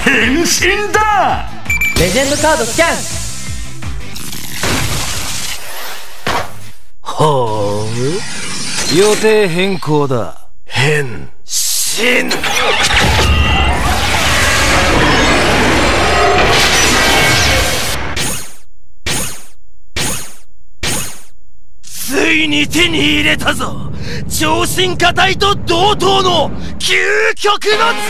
変身だ。 レジェンドカードスキャン。 ほう、予定変更だ。変身。ついに手に入れたぞ、超進化態と同等の究極の力を。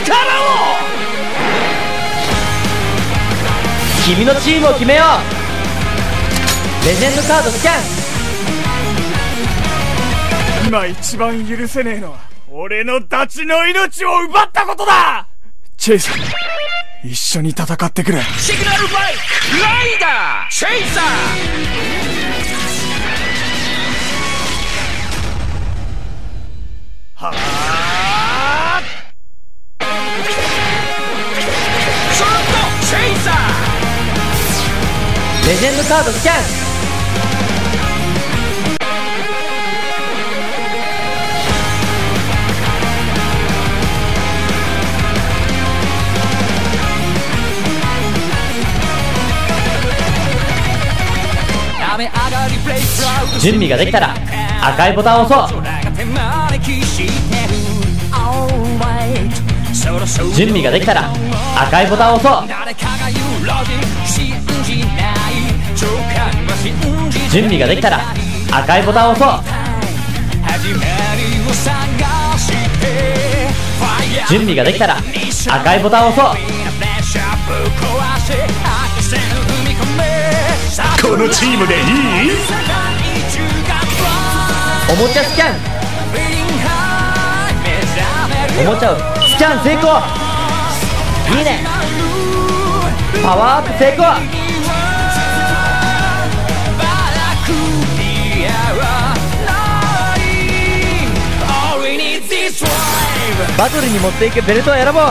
君のチームを決めよう。レジェンドカードスキャン。 今一番許せねえのは俺のダチの命を奪ったことだ。チェイサー、一緒に戦ってくれ。 シグナルバイクライダーチェイサー。はあ、ショットチェイサー。 レジェンドカードスキャン。準備ができたら赤いボタンを押そう。準備ができたら赤いボタンを押そう。準備ができたら赤いボタンを押そう。準備ができたら赤いボタンを押そう。 このチームでいい？ おもちゃスキャン。おもちゃをスキャン成功。いいね。パワーアップ成功。バトルに持っていくベルトを選ぼう。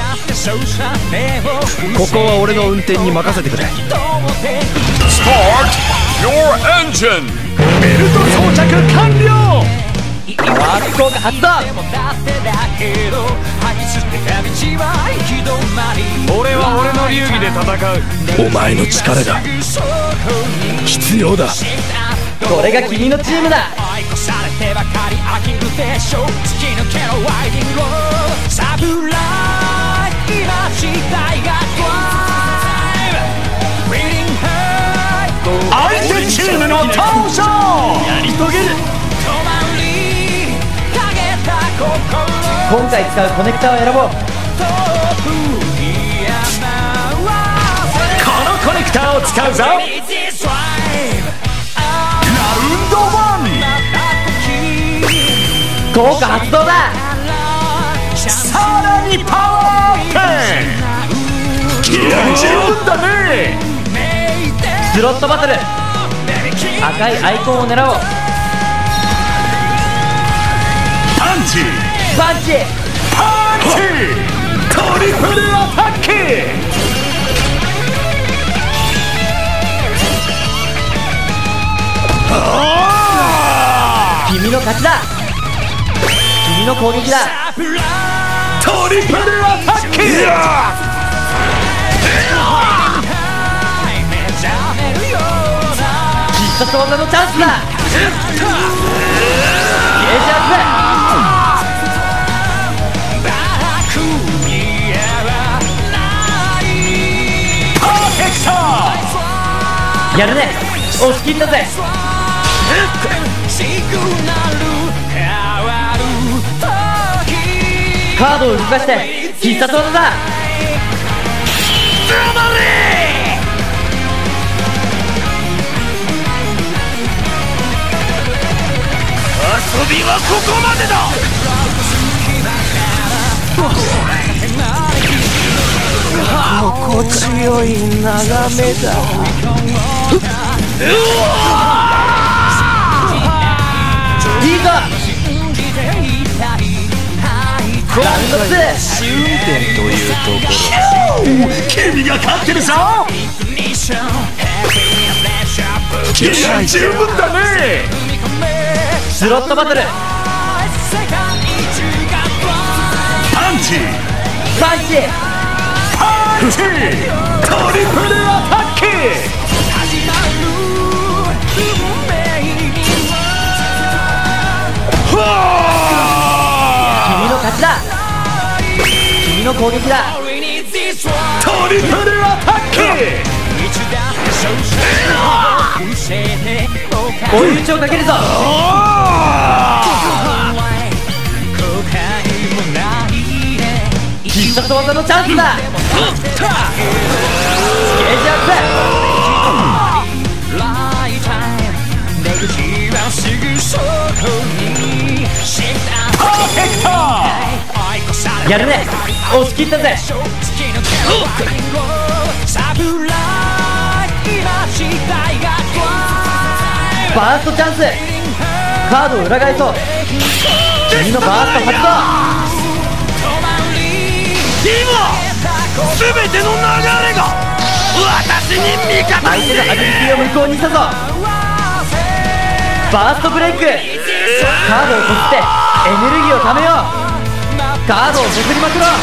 ここは俺の運転に任せてくれ。 Start your engine! ベルト装着完了。 パワーアップ効果発動。 俺は俺の流儀で戦う。 お前の力が必要だ。 これが君のチームだ。 相手チームの登場。 やり遂げる。 今回使うコネクターを選ぼう。 このコネクターを使うぞ。ラウンド1。 効果発動だ。 さらにパワーアップ。気合十分だね。 スロットバトル。赤いアイコンを狙おう。 パンチパンチパンチトリプルアタック。 君の勝ちだ。君の攻撃だ。 トリプルアタック。 必殺技のチャンスだ。ゲージアップ。 パーフェクト。 やるね。押し切ったぜ。カードを動かして必殺技だ。 遊びはここまでだ。 心地よい眺めだ。 いいぞ。ラウンド2。 試運転というところ。 君が勝ってるぞ。気合十分だね。 スロットバトル。 パンチパンチパントリプルアタック。 君の勝ちだ。君の攻撃だ。 トリプルアタック。 追い打ちをかけるぞ。必殺技のチャンスだ。ゲージアッパーフェクト。 やるね。押し切ったぜ。バーストチャンス。カードを裏返そう。君のバースト発動。 今全ての流れが私に味方相手のアビリティを無効にしたぞ。バーストブレイク。カードをこすってエネルギーをためよう。カードをめくりまくろう。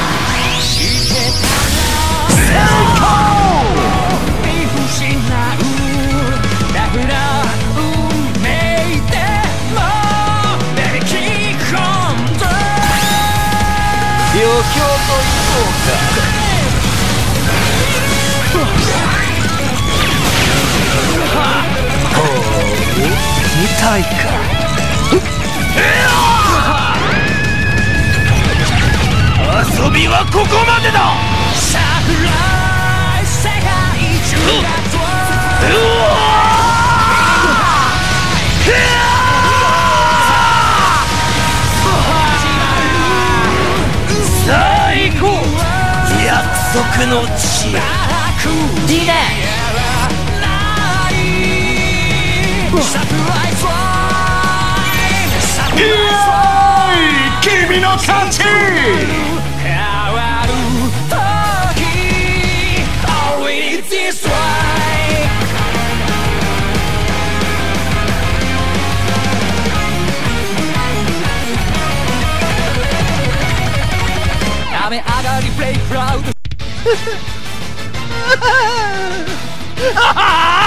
余興といこうか。見たいか。遊びはここまでだ。さあ行こう。約束の地へ。 いいね。 君の勝ち。 雨上がりプレイクラウド